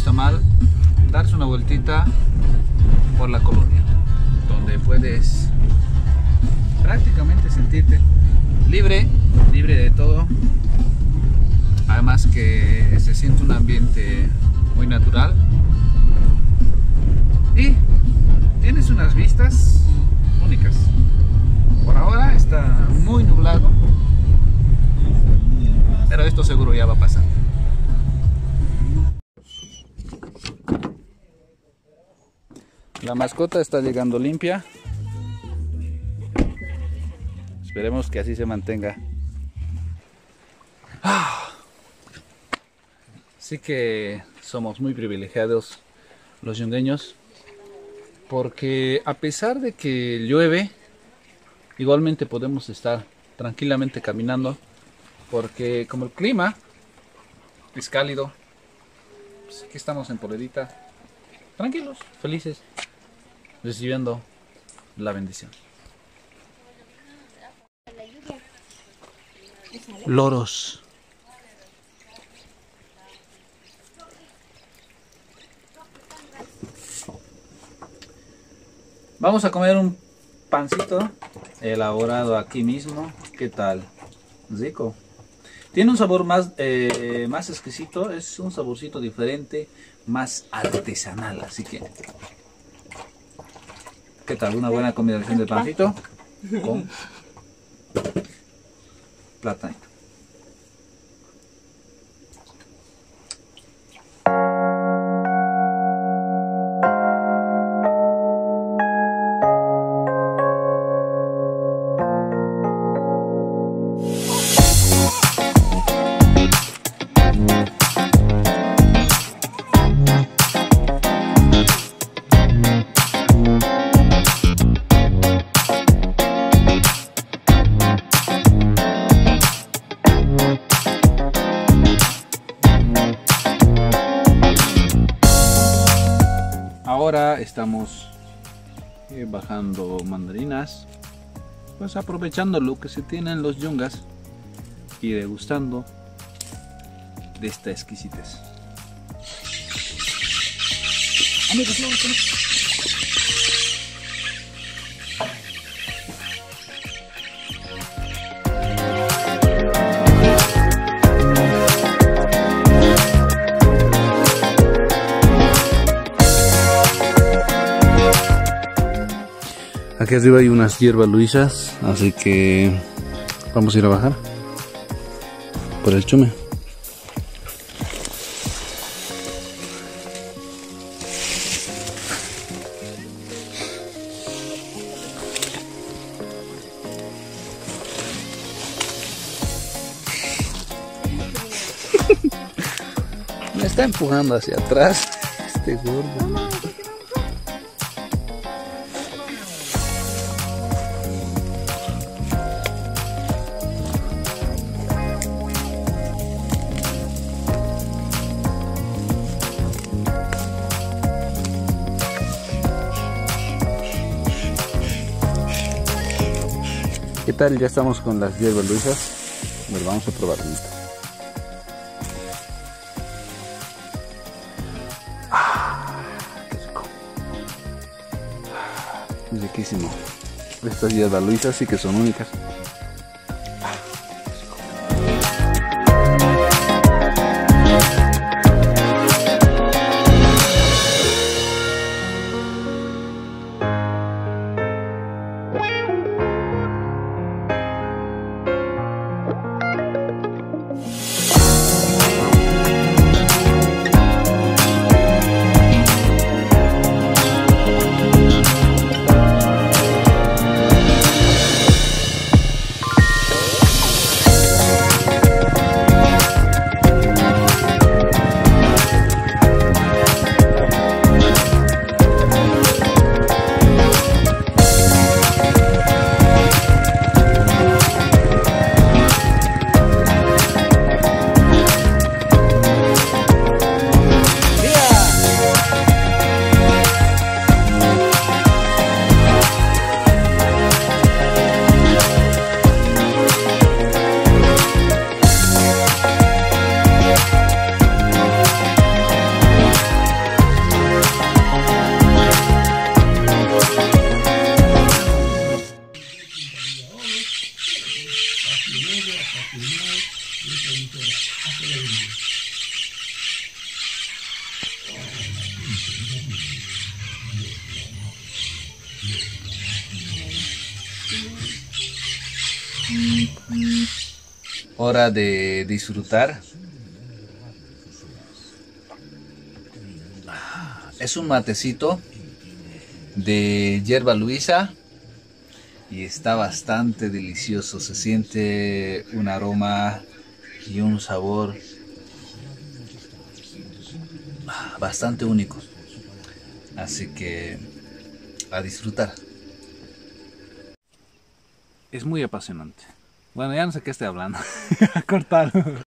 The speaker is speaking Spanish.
está mal darse una vueltita por la colonia, donde puedes prácticamente sentirte libre de todo. Además que se siente un ambiente muy natural y tienes unas vistas únicas. Por ahora está muy nublado, pero esto seguro ya va a pasar. La mascota está llegando limpia. Esperemos que así se mantenga. Así que somos muy privilegiados los yungueños, porque a pesar de que llueve, igualmente podemos estar tranquilamente caminando, porque como el clima es cálido, pues aquí estamos en polerita, tranquilos, felices, recibiendo la bendición. Loros. Vamos a comer un pancito elaborado aquí mismo. ¿Qué tal? Rico. Tiene un sabor más exquisito, es un saborcito diferente, más artesanal, así que ¿qué tal? Una buena combinación de pancito con platanito. Ahora estamos bajando mandarinas, pues aprovechando lo que se tiene en los yungas y degustando de esta exquisitez. Aquí arriba hay unas hierbas luisas, así que vamos a ir a bajar por el chume. Me está empujando hacia atrás este gordo. ¿Qué tal? Ya estamos con las hierbas luisas. A ver, vamos a probar esto. Qué rico. Riquísimo. Estas hierbas luisas sí que son únicas. Hora de disfrutar. Es un matecito de hierba luisa y está bastante delicioso. Se siente un aroma y un sabor bastante único. Así que a disfrutar. Es muy apasionante. Bueno, ya no sé qué estoy hablando. A cortar.